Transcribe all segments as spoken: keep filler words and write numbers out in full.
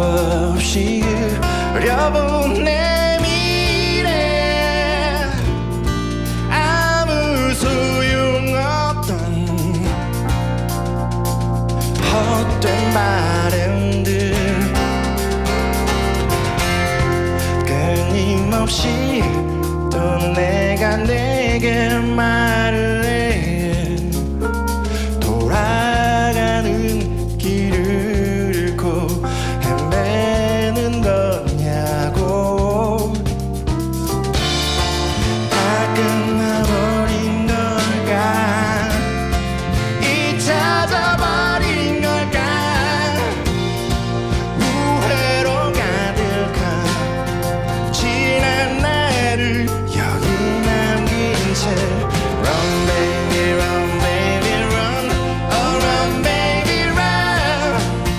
없이 그려본 내 미래 아무 소용없던 헛된 바램들 끊임없이 또 내가 내게 말을 해 돌아가는 길을 잃고 헤매는 거냐고 다 끝나버린 걸까 잊혀져버린 걸까 후회로 가득한 지난 날을 여기 남긴 채 Run baby run baby run Oh run baby run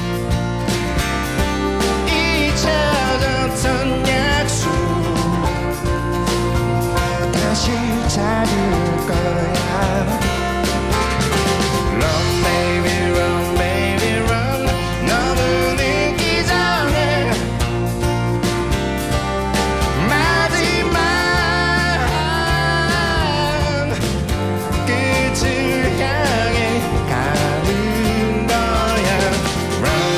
잊혀졌던 약속 다시 찾을 거야 Run baby run baby run 너무 늦기 전에 마지막 끝을 향해 가는 거야 Run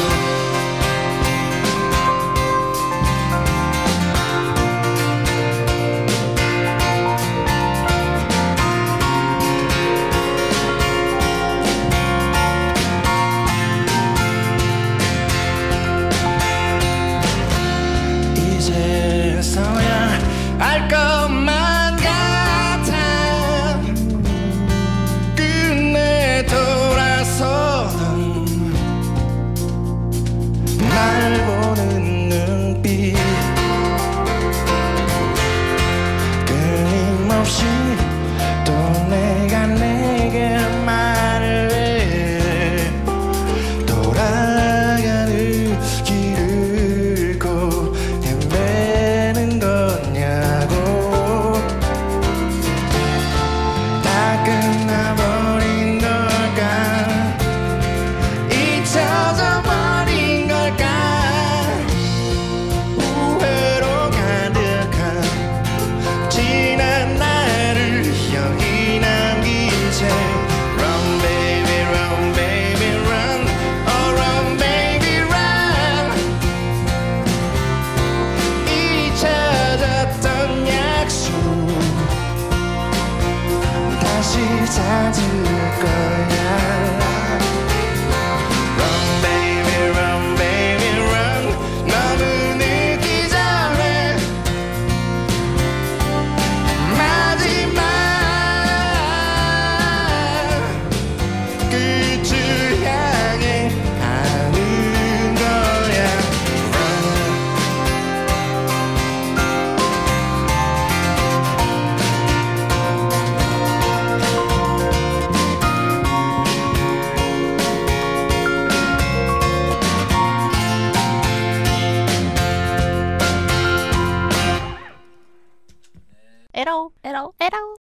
이제서야 알 것만 같아 끝내 돌아서던 날 보는 눈빛 끊임없이 또 내가 내게 말을 해 돌아가는 길을 잃고 헤매는 거냐고 다 끝나버린 걸까 잊혀져버린 걸까 후회로 가득한 지난 날을 여기 남긴 채 Run baby run baby run Oh run baby run 잊혀졌던 약속 다시 찾을 거야 Run baby run baby run 너무 늦기 전에 마지막 끝을 향해 가는 거야 Run 에러 에러 에러